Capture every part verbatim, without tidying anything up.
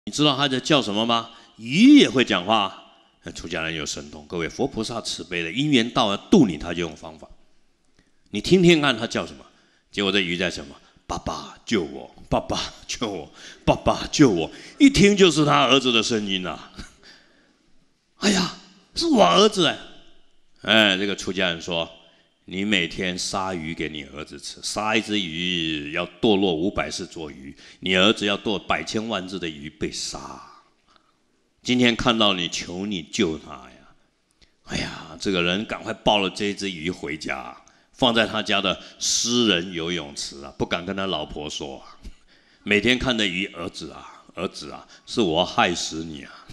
你知道他在叫什么吗？鱼也会讲话。出家人有神通，各位，佛菩萨慈悲的，因缘到了度你，他就用方法。你听听看他叫什么？结果这鱼在什么？爸爸救我，爸爸救我，爸爸救我！一听就是他儿子的声音啊！哎呀，是我儿子哎！哎，这个出家人说，你每天杀鱼给你儿子吃，杀一只鱼要堕落五百世做鱼，你儿子要堕百千万只的鱼被杀。今天看到你，求你救他呀！哎呀，这个人赶快抱了这只鱼回家，放在他家的私人游泳池啊，不敢跟他老婆说啊。每天看着鱼，儿子啊，儿子啊，是我害死你啊！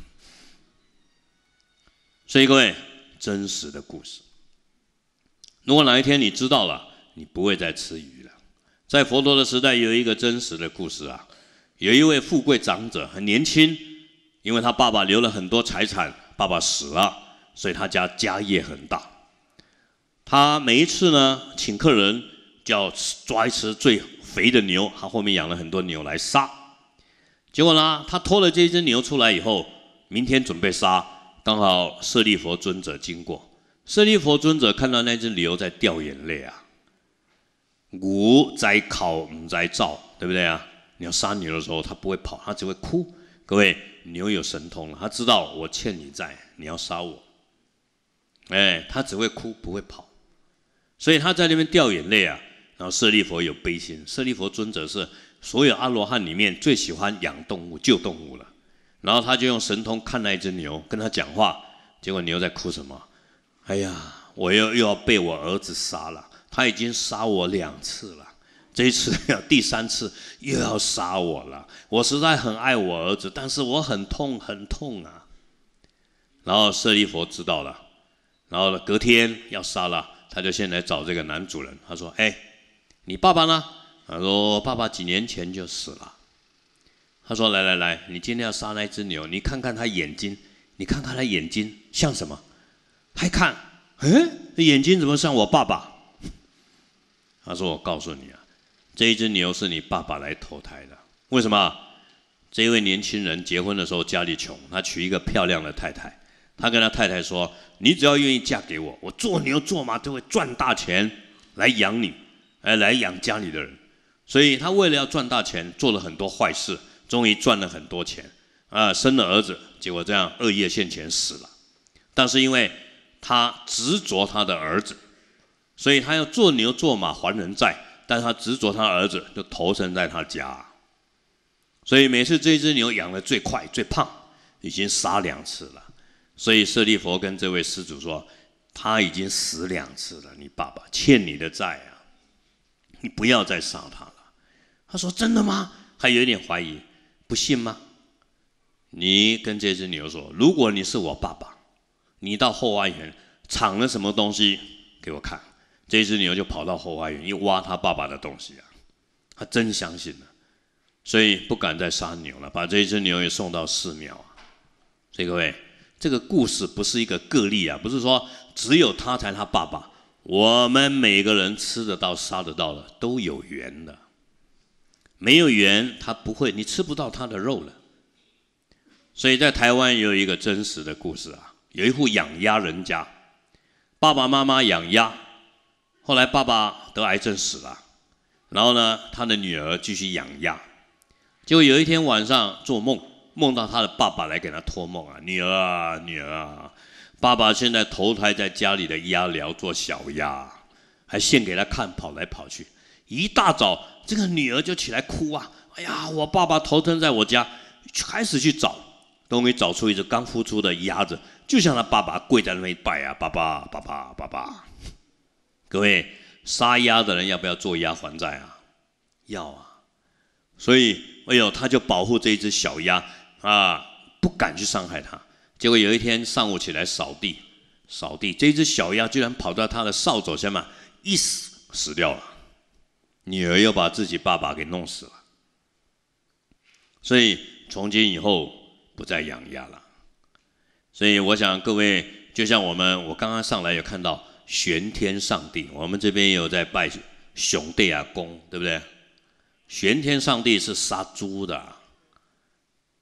所以各位，真实的故事。如果哪一天你知道了，你不会再吃鱼了。在佛陀的时代，有一个真实的故事啊，有一位富贵长者，很年轻。因为他爸爸留了很多财产，爸爸死了，所以他家家业很大。他每一次呢，请客人就要抓一只最肥的牛，他后面养了很多牛来杀。结果呢，他拖了这只牛出来以后，明天准备杀，刚好舍利佛尊者经过。舍利佛尊者看到那只牛在掉眼泪啊，牛在考唔在照，对不对啊？你要杀牛的时候，它不会跑，它只会哭。各位，牛有神通了，他知道我欠你债，你要杀我，哎，他只会哭不会跑，所以他在那边掉眼泪啊。然后舍利佛有悲心，舍利佛尊者是所有阿罗汉里面最喜欢养动物、救动物了。然后他就用神通看那一只牛，跟他讲话，结果牛在哭什么？哎呀，我又又要被我儿子杀了，他已经杀我两次了。这一次要第三次又要杀我了，我实在很爱我儿子，但是我很痛很痛啊。然后舍利佛知道了，然后隔天要杀了，他就先来找这个男主人，他说：“哎，你爸爸呢？”他说：“爸爸几年前就死了。”他说：“来来来，你今天要杀那只牛，你看看他眼睛，你看看他眼睛像什么？”他一看，哎，眼睛怎么像我爸爸？他说：“我告诉你啊。”这一只牛是你爸爸来投胎的，为什么？这一位年轻人结婚的时候家里穷，他娶一个漂亮的太太，他跟他太太说：“你只要愿意嫁给我，我做牛做马都会赚大钱来养你，哎，来养家里的人。”所以他为了要赚大钱，做了很多坏事，终于赚了很多钱啊，生了儿子，结果这样恶业现前死了。但是因为他执着他的儿子，所以他要做牛做马还人债。但他执着他儿子，就投生在他家，所以每次这只牛养得最快最胖，已经杀两次了。所以舍利佛跟这位施主说，他已经死两次了，你爸爸欠你的债啊，你不要再杀他了。他说：“真的吗？”还有一点怀疑，不信吗？你跟这只牛说，如果你是我爸爸，你到后花园藏了什么东西给我看。这只牛就跑到后花园，一挖他爸爸的东西啊，他真相信了，所以不敢再杀牛了，把这只牛也送到寺庙啊。所以各位，这个故事不是一个个例啊，不是说只有他才他爸爸，我们每个人吃得到、杀得到的都有缘的，没有缘他不会，你吃不到他的肉了。所以在台湾有一个真实的故事啊，有一户养鸭人家，爸爸妈妈养鸭。后来爸爸得癌症死了，然后呢，他的女儿继续养鸭。结果有一天晚上做梦，梦到他的爸爸来给他托梦啊，女儿啊，女儿啊，爸爸现在投胎在家里的鸭寮做小鸭，还献给他看，跑来跑去。一大早，这个女儿就起来哭啊，哎呀，我爸爸投胎在我家，开始去找，终于找出一只刚孵出的鸭子，就像他爸爸跪在那边拜啊，爸爸，爸爸，爸爸。各位，杀鸭的人要不要做鸭还债啊？要啊。所以，哎呦，他就保护这一只小鸭啊，不敢去伤害它。结果有一天上午起来扫地，扫地，这一只小鸭居然跑到他的扫帚下面，一死死掉了。女儿又把自己爸爸给弄死了。所以从今以后不再养鸭了。所以我想各位，就像我们，我刚刚上来有看到。玄天上帝，我们这边也有在拜熊帝啊公，对不对？玄天上帝是杀猪的，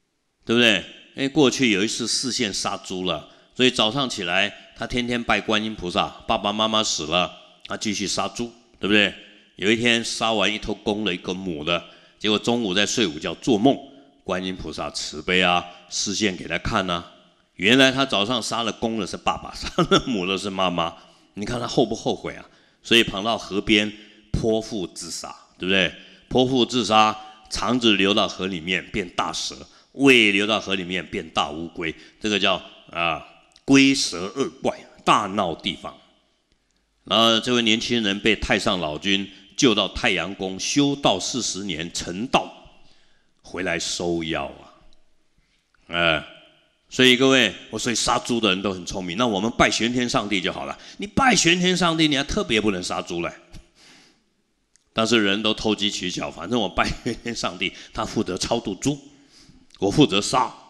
对不对？哎，过去有一次视线杀猪了，所以早上起来他天天拜观音菩萨，爸爸妈妈死了，他继续杀猪，对不对？有一天杀完一头公的，一个母的，结果中午在睡午觉做梦，观音菩萨慈悲啊，视线给他看啊，原来他早上杀了公的是爸爸，杀了母的是妈妈，你看他后不后悔啊？所以跑到河边剖腹自杀，对不对？剖腹自杀，肠子流到河里面变大蛇，胃流到河里面变大乌龟，这个叫啊龟蛇恶怪，大闹地方。然后这位年轻人被太上老君救到太阳宫修道四十年成道，回来收妖啊，哎、呃，所以各位，我所以杀猪的人都很聪明，那我们拜玄天上帝就好了。你拜玄天上帝，你还特别不能杀猪嘞。但是人都投机取巧，反正我拜玄天上帝，他负责超度猪，我负责杀，啊、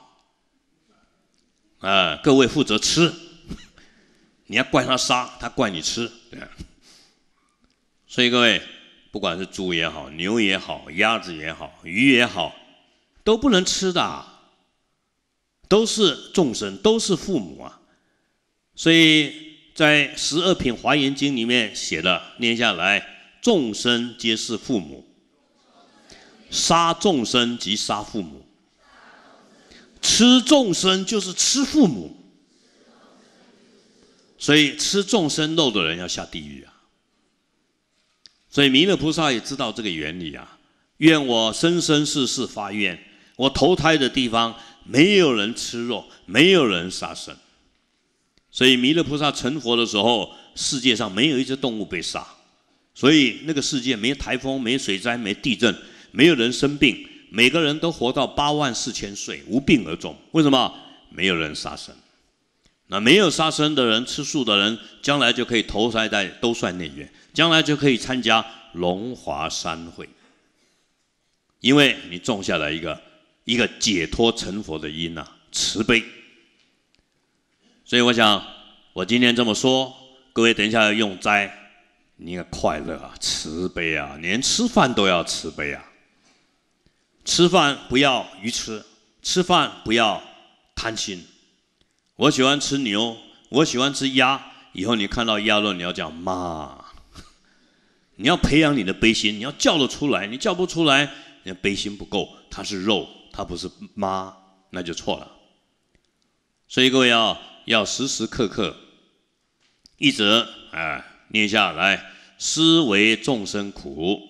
呃，各位负责吃。你要怪他杀，他怪你吃，对啊。所以各位，不管是猪也好，牛也好，鸭子也好，鱼也好，都不能吃的、啊，都是众生，都是父母啊。所以在十二品华严经里面写的，念下来，众生皆是父母，杀众生即杀父母，吃众生就是吃父母。所以吃众生肉的人要下地狱啊！所以弥勒菩萨也知道这个原理啊。愿我生生世世发愿，我投胎的地方没有人吃肉，没有人杀生。所以弥勒菩萨成佛的时候，世界上没有一只动物被杀，所以那个世界没台风、没水灾、没地震，没有人生病，每个人都活到八万四千岁，无病而终。为什么？没有人杀生。那没有杀生的人，吃素的人，将来就可以投胎在兜率内院，将来就可以参加龙华三会，因为你种下了一个一个解脱成佛的因啊，慈悲。所以我想，我今天这么说，各位等一下要用斋，你应该快乐啊，慈悲啊，连吃饭都要慈悲啊。吃饭不要愚痴，吃饭不要贪心。我喜欢吃牛，我喜欢吃鸭。以后你看到鸭肉，你要讲妈，你要培养你的悲心，你要叫得出来。你叫不出来，你的悲心不够，它是肉，它不是妈，那就错了。所以各位要要时时刻刻一直哎念下来，思为众生苦。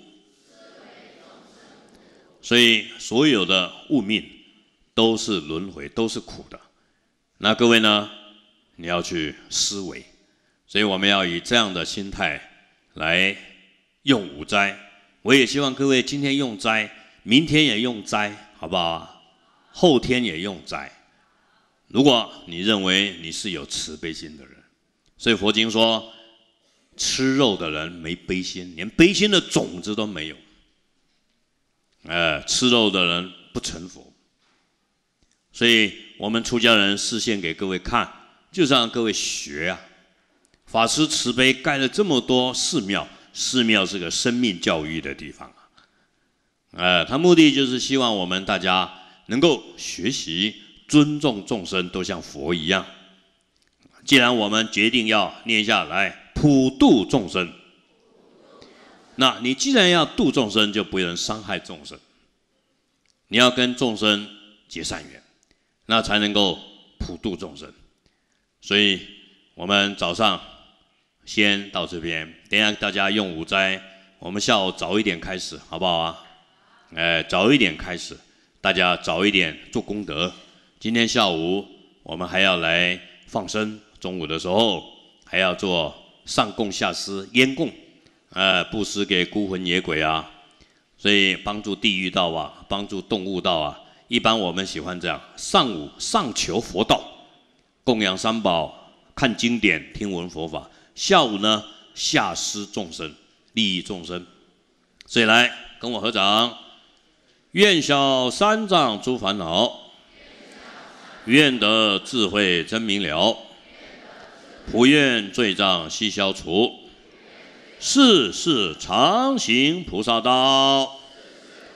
所以所有的物命都是轮回，都是苦的。那各位呢，你要去思维，所以我们要以这样的心态来用五斋。我也希望各位今天用斋，明天也用斋，好不好？后天也用斋。如果你认为你是有慈悲心的人，所以佛经说，吃肉的人没悲心，连悲心的种子都没有。呃，吃肉的人不成佛。所以我们出家人示现给各位看，就是让各位学啊。法师慈悲盖了这么多寺庙，寺庙是个生命教育的地方啊。呃，他目的就是希望我们大家能够学习尊重众生，都像佛一样。既然我们决定要念下来普度众生，那你既然要度众生，就不能伤害众生，你要跟众生结善缘，那才能够普度众生。所以我们早上先到这边，等一下大家用午斋，我们下午早一点开始，好不好啊？哎，早一点开始，大家早一点做功德。今天下午我们还要来放生，中午的时候还要做上供下施烟供，呃，布施给孤魂野鬼啊，所以帮助地狱道啊，帮助动物道啊。一般我们喜欢这样：上午上求佛道，供养三宝，看经典，听闻佛法；下午呢，下施众生，利益众生。所以来跟我合掌，愿消三障诸烦恼，愿得智慧真明了，普愿罪障悉消除，世世常行菩萨道。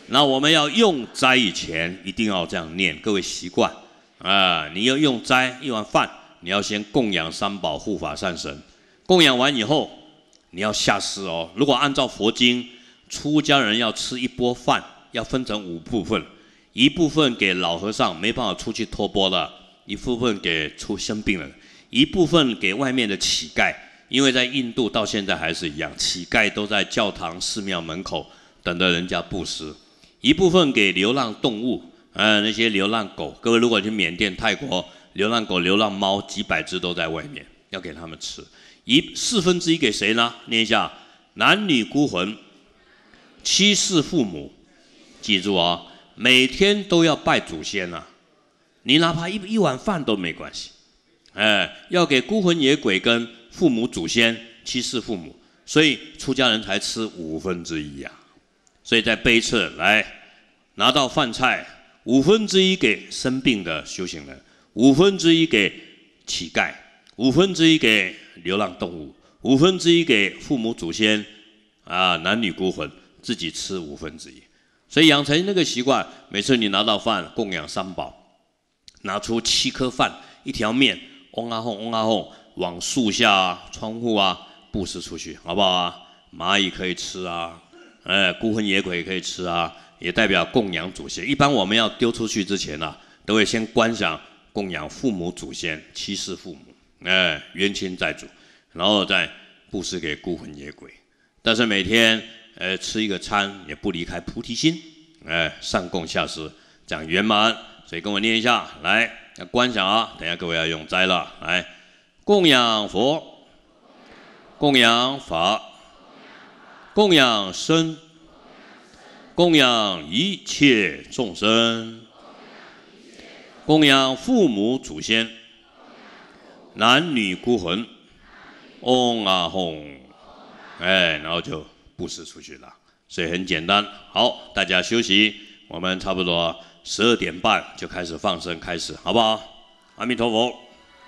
那我们要用斋以前，一定要这样念，各位习惯啊！你要用斋一碗饭，你要先供养三宝、护法善神。供养完以后，你要下施哦。如果按照佛经，出家人要吃一钵饭，要分成五部分，一部分给老和尚没办法出去托钵的，一部分给出生病了，一部分给外面的乞丐。因为在印度到现在还是一样，乞丐都在教堂、寺庙门口等着人家布施。一部分给流浪动物，呃，那些流浪狗。各位如果去缅甸、泰国，流浪狗、流浪猫几百只都在外面，要给他们吃。一四分之一给谁呢？念一下：男女孤魂、妻室父母。记住啊，每天都要拜祖先啊。你哪怕一一碗饭都没关系，哎，要给孤魂野鬼跟父母、祖先、妻室父母，所以出家人才吃五分之一呀。所以在这一次来拿到饭菜，五分之一给生病的修行人，五分之一给乞丐，五分之一给流浪动物，五分之一给父母、祖先啊，男女孤魂，自己吃五分之一。所以养成那个习惯，每次你拿到饭供养三宝，拿出七颗饭、一条面，嗡啊哄，嗡啊哄。往树下啊、窗户啊布施出去，好不好啊？蚂蚁可以吃啊，哎，孤魂野鬼也可以吃啊，也代表供养祖先。一般我们要丢出去之前啊，都会先观想供养父母、祖先、妻室父母，哎，冤亲债主，然后再布施给孤魂野鬼。但是每天呃吃一个餐，也不离开菩提心，哎，上供下施，这样圆满。所以跟我念一下，来，要观想啊，等一下各位要用斋了，来。供养佛，供养法，供养僧，供养一切众生，供养父母祖先，男女孤魂，嗡啊吽，哎，然后就布施出去了。所以很简单。好，大家休息，我们差不多十二点半就开始放生，开始，好不好？阿弥陀佛。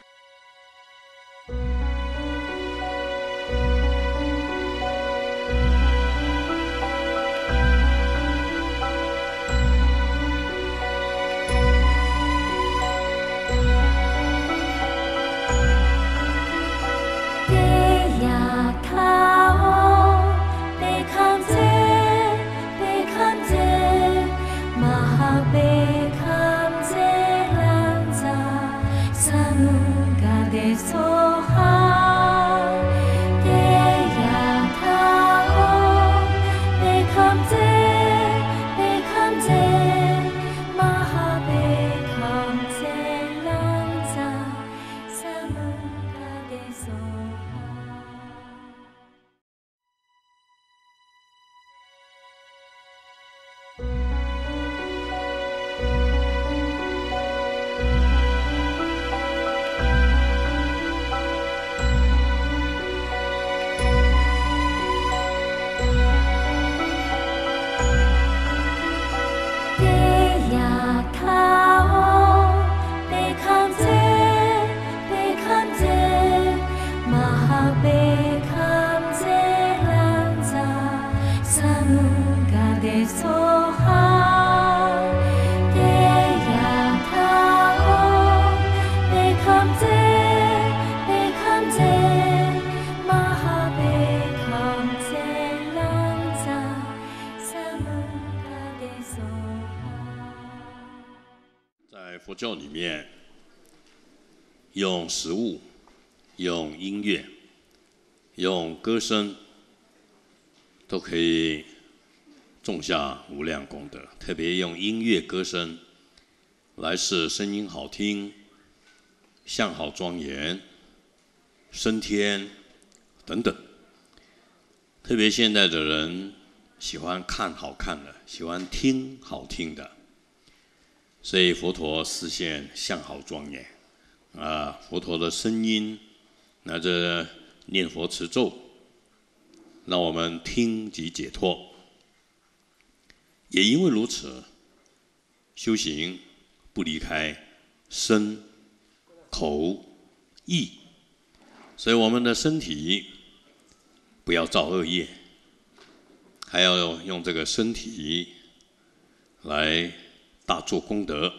佛教里面，用食物、用音乐、用歌声，都可以种下无量功德。特别用音乐、歌声来使声音好听、相好庄严、升天等等。特别现在的人喜欢看好看的，喜欢听好听的。所以佛陀示现相好庄严，啊，佛陀的声音，拿着念佛持咒，让我们听即解脱。也因为如此，修行不离开身、口、意，所以我们的身体不要造恶业，还要用这个身体来大做功德。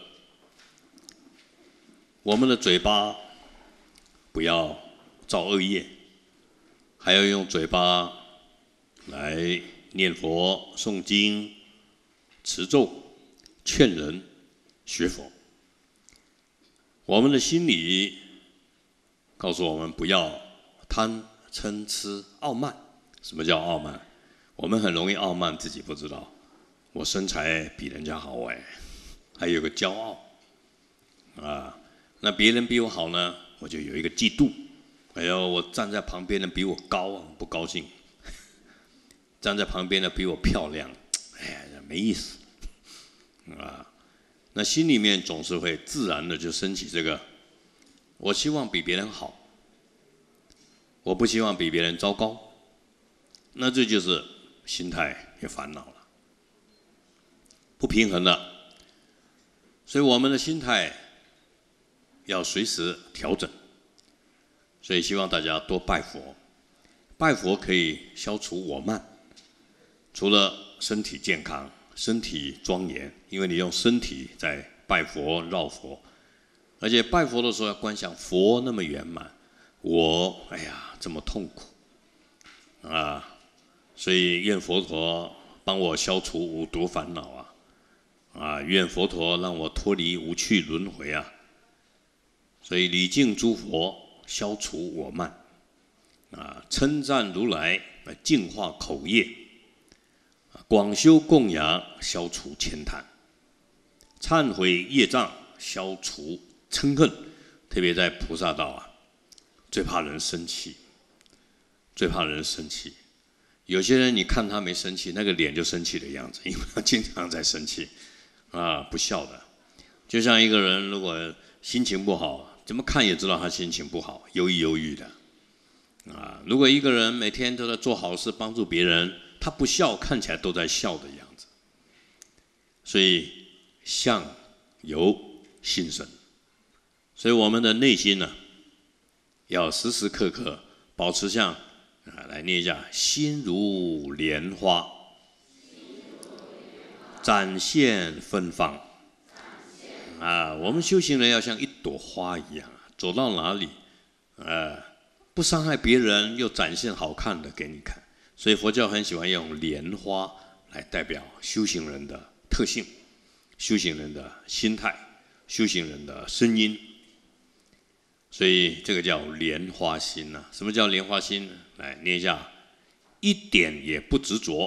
我们的嘴巴不要造恶业，还要用嘴巴来念佛、诵经、持咒、劝人学佛。我们的心里告诉我们不要贪嗔痴傲慢。什么叫傲慢？我们很容易傲慢，自己不知道。我身材比人家好哎，还有个骄傲啊。那别人比我好呢，我就有一个嫉妒。哎呦，我站在旁边的比我高，不高兴；站在旁边的比我漂亮，哎呀，没意思啊。那心里面总是会自然的就升起这个：我希望比别人好，我不希望比别人糟糕。那这就是心态有烦恼了，不平衡了。所以我们的心态要随时调整。所以希望大家多拜佛，拜佛可以消除我慢。除了身体健康、身体庄严，因为你用身体在拜佛绕佛，而且拜佛的时候要观想佛那么圆满，我哎呀这么痛苦啊！所以愿佛陀帮我消除五毒烦恼啊！啊，愿佛陀让我脱离五趣轮回啊！所以礼敬诸佛，消除我慢啊！称赞如来，净化口业。广修供养，消除慳贪；忏悔业障，消除嗔恨。特别在菩萨道啊，最怕人生气，最怕人生气。有些人你看他没生气，那个脸就生气的样子，因为他经常在生气啊，不孝的。就像一个人如果心情不好，怎么看也知道他心情不好，忧郁忧郁的啊。如果一个人每天都在做好事，帮助别人，他不笑，看起来都在笑的样子。所以相由心生，所以我们的内心呢，要时时刻刻保持像啊，来念一下：心如莲花，展现芬芳。啊，我们修行人要像一朵花一样，走到哪里，呃，不伤害别人，又展现好看的给你看。所以佛教很喜欢用莲花来代表修行人的特性、修行人的心态、修行人的声音。所以这个叫莲花心呐、啊。什么叫莲花心？来念一下：一点也不执着，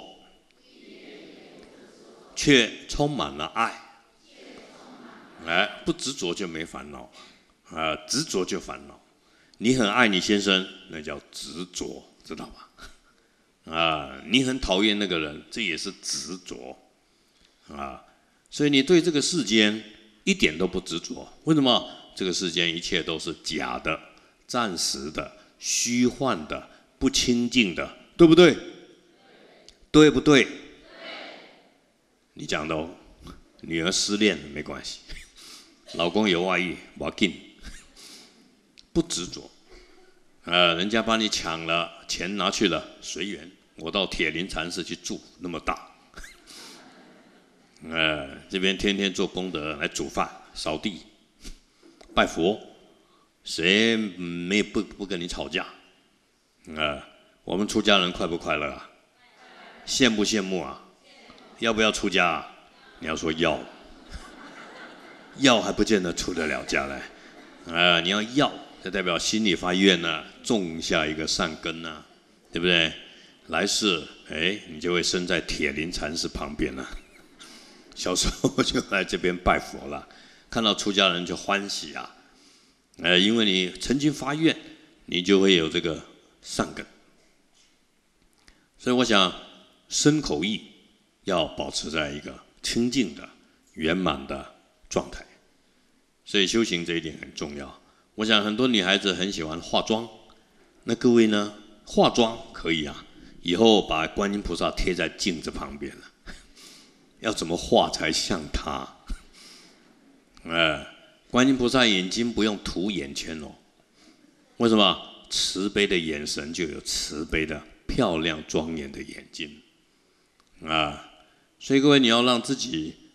却充满了爱。哎，不执着就没烦恼啊，执着就烦恼。你很爱你先生，那叫执着，知道吧？啊，你很讨厌那个人，这也是执着啊。所以你对这个世间一点都不执着，为什么？这个世间一切都是假的、暂时的、虚幻的、不清净的，对不对？对不对？你讲的哦。女儿失恋了没关系，老公有外遇，不要紧，不执着。呃，人家把你抢了，钱拿去了，随缘。我到铁林禅寺去住，那么大。呃，这边天天做功德，来煮饭、扫地、拜佛，谁没不不跟你吵架？呃，我们出家人快不快乐啊？羡不羡慕啊？要不要出家啊？你要说要，要还不见得出得了家来。啊、呃，你要要，这代表心里发愿呢、啊，种下一个善根呐、啊，对不对？来世，哎，你就会生在铁林禅师旁边了、啊。小时候就来这边拜佛了，看到出家人就欢喜啊，呃，因为你曾经发愿，你就会有这个善根。所以我想，身口意要保持在一个清净的、圆满的状态。所以修行这一点很重要。我想很多女孩子很喜欢化妆，那各位呢，化妆可以啊，以后把观音菩萨贴在镜子旁边了，要怎么画才像他？呃，观音菩萨眼睛不用涂眼圈哦，为什么？慈悲的眼神就有慈悲的、漂亮庄严的眼睛啊！所以各位，你要让自己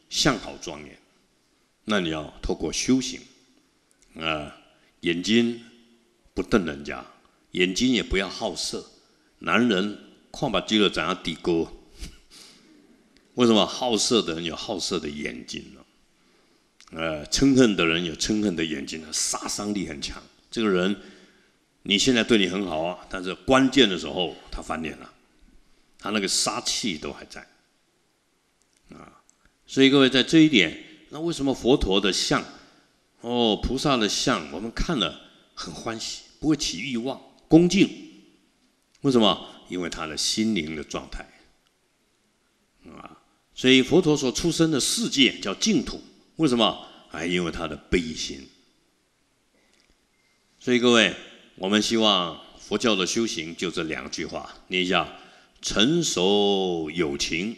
相好庄严，那你要透过修行，啊、呃，眼睛不瞪人家，眼睛也不要好色。男人看把肌肉怎样低沟？为什么好色的人有好色的眼睛呢？呃，嗔恨的人有嗔恨的眼睛，杀伤力很强。这个人，你现在对你很好啊，但是关键的时候他翻脸了，他那个杀气都还在啊。所以各位在这一点，那为什么佛陀的像，哦，菩萨的像，我们看了很欢喜，不会起欲望，恭敬？为什么？因为他的心灵的状态啊。所以佛陀所出生的世界叫净土。为什么？哎，因为他的悲心。所以各位，我们希望佛教的修行就这两句话，念一下：成熟有情，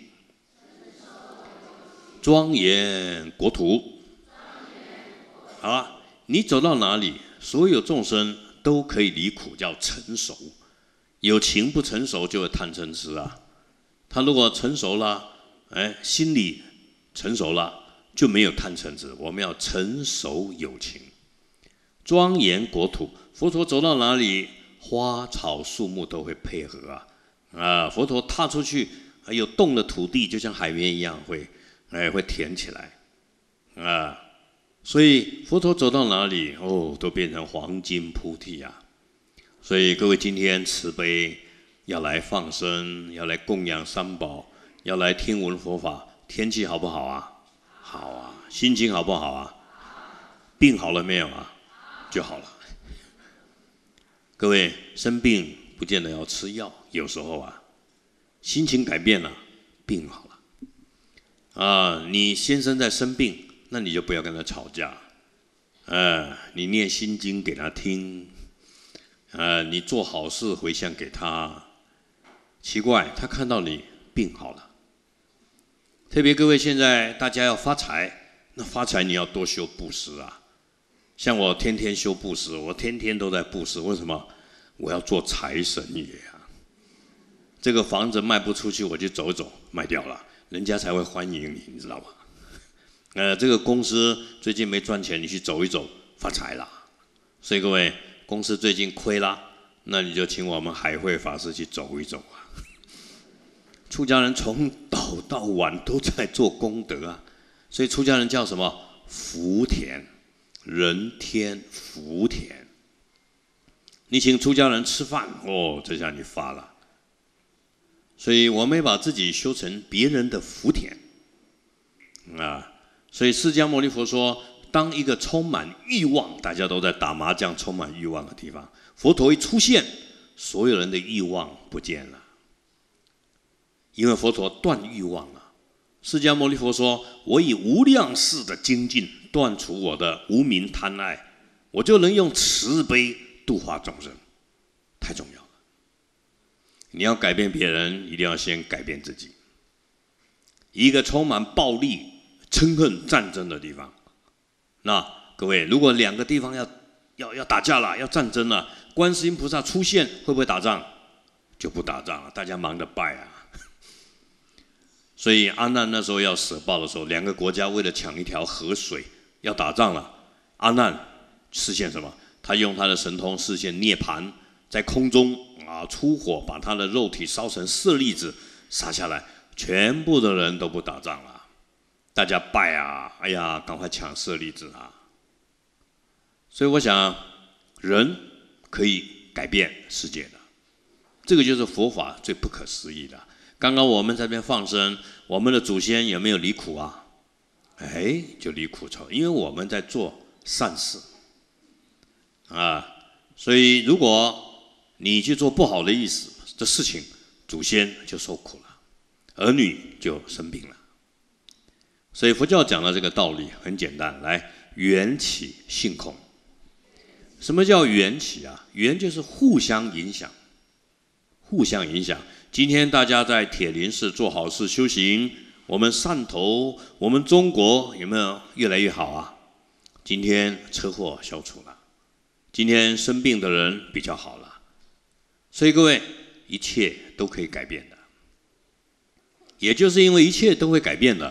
庄严国土。好啊，你走到哪里，所有众生都可以离苦，叫成熟。有情不成熟，就会贪嗔痴啊。他如果成熟了，哎，心里成熟了，就没有贪嗔痴。我们要成熟有情，庄严国土。佛陀走到哪里，花草树木都会配合啊。啊，佛陀踏出去，还有动的土地，就像海绵一样，会哎会填起来啊。所以佛陀走到哪里，哦，都变成黄金铺地啊。所以各位今天慈悲要来放生，要来供养三宝，要来听闻佛法，天气好不好啊？好啊。心情好不好啊？病好了没有啊？就好了。各位生病不见得要吃药，有时候啊，心情改变了，病好了。啊，你先生在生病，那你就不要跟他吵架。呃，你念心经给他听。呃，你做好事回向给他，奇怪，他看到你病好了。特别各位现在大家要发财，那发财你要多修布施啊。像我天天修布施，我天天都在布施，为什么？我要做财神爷啊。这个房子卖不出去，我就走走，卖掉了，人家才会欢迎你，你知道吗？呃，这个公司最近没赚钱，你去走一走，发财了。所以各位，公司最近亏啦，那你就请我们海会法师去走一走啊。出家人从早到晚都在做功德啊，所以出家人叫什么？福田，人天福田。你请出家人吃饭，哦，这下你发了。所以我们把自己修成别人的福田啊。所以释迦牟尼佛说，当一个充满欲望，大家都在打麻将，充满欲望的地方，佛陀一出现，所有人的欲望不见了，因为佛陀断欲望了。释迦牟尼佛说：“我以无量世的精进断除我的无明贪爱，我就能用慈悲度化众生。”太重要了！你要改变别人，一定要先改变自己。一个充满暴力、嗔恨、战争的地方，那各位，如果两个地方要要要打架了，要战争了，观世音菩萨出现，会不会打仗？就不打仗了，大家忙着拜啊。所以阿难那时候要舍报的时候，两个国家为了抢一条河水要打仗了，阿难实现什么？他用他的神通实现涅槃，在空中啊出火，把他的肉体烧成舍利子，撒下来，全部的人都不打仗了，大家拜啊，哎呀，赶快抢舍利子啊！所以我想，人可以改变世界的，这个就是佛法最不可思议的。刚刚我们在这边放生，我们的祖先有没有离苦啊？哎，就离苦愁，因为我们在做善事啊。所以如果你去做不好的意思的事情，祖先就受苦了，儿女就生病了。所以佛教讲的这个道理很简单，来，缘起性空。什么叫缘起啊？缘就是互相影响，互相影响。今天大家在铁林寺做好事修行，我们汕头，我们中国有没有越来越好啊？今天车祸消除了，今天生病的人比较好了。所以各位，一切都可以改变的。也就是因为一切都会改变的，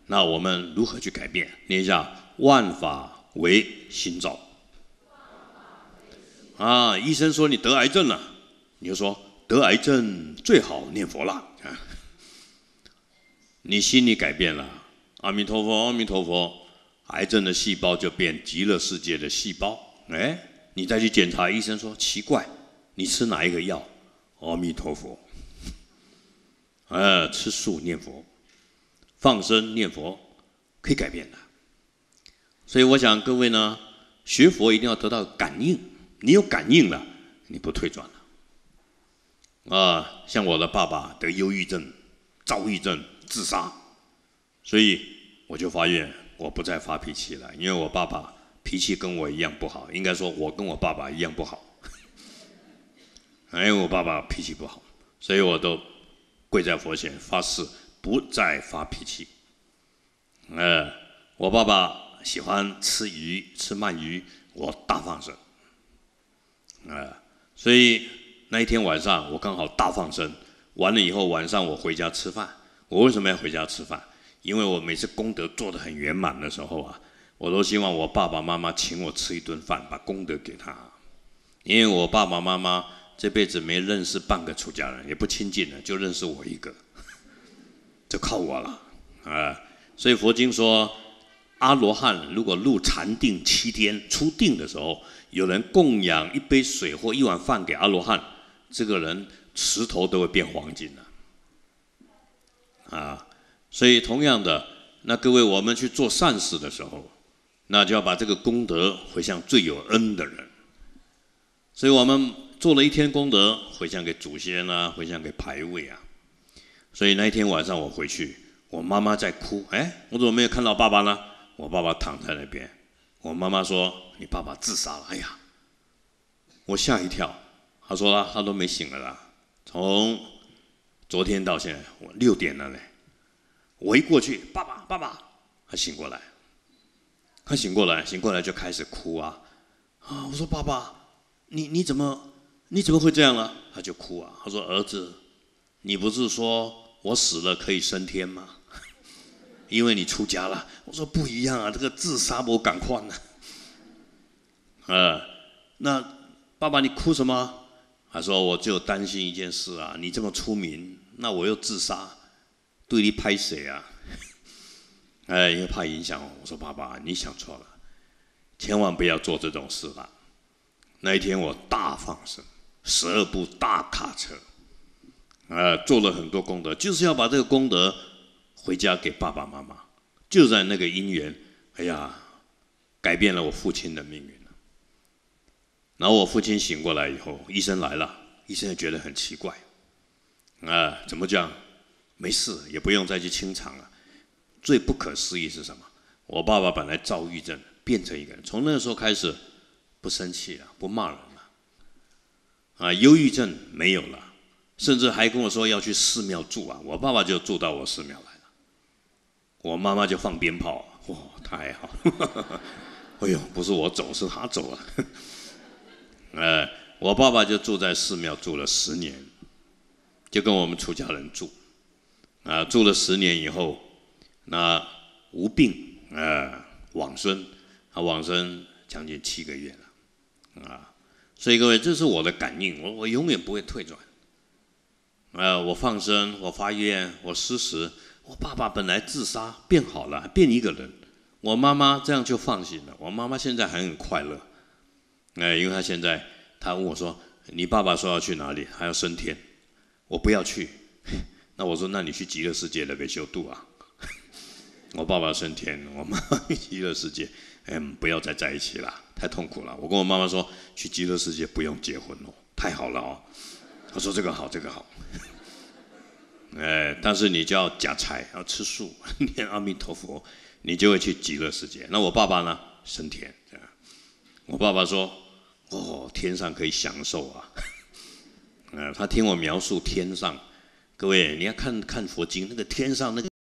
那我们如何去改变？念一下：万法为心造。啊，医生说你得癌症了，你就说得癌症最好念佛了。啊，你心里改变了，阿弥陀佛，阿弥陀佛，癌症的细胞就变极乐世界的细胞。哎，你再去检查，医生说奇怪，你吃哪一个药？阿弥陀佛。呃，吃素念佛，放生念佛，可以改变的。所以我想各位呢，学佛一定要得到感应，你有感应了，你不退转了。啊，像我的爸爸得忧郁症、躁郁症、自杀，所以我就发愿，我不再发脾气了，因为我爸爸脾气跟我一样不好，应该说我跟我爸爸一样不好，因为我爸爸脾气不好，所以我都跪在佛前发誓，不再发脾气。呃，我爸爸喜欢吃鱼，吃鳗鱼，我大放生。呃，所以那一天晚上我刚好大放生，完了以后晚上我回家吃饭。我为什么要回家吃饭？因为我每次功德做得很圆满的时候啊，我都希望我爸爸妈妈请我吃一顿饭，把功德给他。因为我爸爸妈妈这辈子没认识半个出家人，也不亲近的，就认识我一个，就靠我了啊！所以佛经说，阿罗汉如果入禅定七天出定的时候，有人供养一杯水或一碗饭给阿罗汉，这个人石头都会变黄金了啊！所以同样的，那各位我们去做善事的时候，那就要把这个功德回向最有恩的人。所以我们做了一天功德，回向给祖先啊，回向给牌位啊。所以那一天晚上我回去，我妈妈在哭，哎，我怎么没有看到爸爸呢？我爸爸躺在那边，我妈妈说：“你爸爸自杀了。”哎呀，我吓一跳。她说啦，他都没醒了啦，从昨天到现在，我六点了呢。我一过去，爸爸，爸爸，他醒过来，他醒过来，醒过来就开始哭啊啊！我说爸爸。你你怎么你怎么会这样呢？他就哭啊，他说：“儿子，你不是说我死了可以升天吗？因为你出家了。”我说：“不一样啊，这个自杀我赶快呢。”呃，那爸爸你哭什么？他说：“我就担心一件事啊，你这么出名，那我又自杀，对你拍谁啊？”哎，因为怕影响我。我说：“爸爸，你想错了，千万不要做这种事了。”那一天我大放生，十二部大卡车，呃，做了很多功德，就是要把这个功德回家给爸爸妈妈。就在那个因缘，哎呀，改变了我父亲的命运了。然后我父亲醒过来以后，医生来了，医生也觉得很奇怪，啊、呃，怎么讲？没事，也不用再去清场了。最不可思议是什么？我爸爸本来躁郁症，变成一个人，从那个时候开始。不生气了，不骂人了，啊，忧郁症没有了，甚至还跟我说要去寺庙住啊。我爸爸就住到我寺庙来了，我妈妈就放鞭炮，哇，太好了！哎呦，不是我走，是他走了。呃，我爸爸就住在寺庙住了十年，就跟我们出家人住，啊，住了十年以后，那无病，呃，往生，他往生将近七个月了。啊，所以各位，这是我的感应，我我永远不会退转。呃，我放生，我发愿，我施食。我爸爸本来自杀变好了，变一个人。我妈妈这样就放心了。我妈妈现在还很快乐。呃，因为她现在，她问我说：“你爸爸说要去哪里？还要升天？”我不要去。那我说：“那你去极乐世界那边修度啊。”我爸爸升天，我妈妈去极乐世界。嗯，不要再在一起了，太痛苦了。我跟我妈妈说，去极乐世界不用结婚哦，太好了哦。她说这个好，这个好。哎，但是你就要夹菜，要吃素，念阿弥陀佛，你就会去极乐世界。那我爸爸呢，升天。我爸爸说，哦，天上可以享受啊。呃，他听我描述天上，各位你要看看佛经，那个天上那个。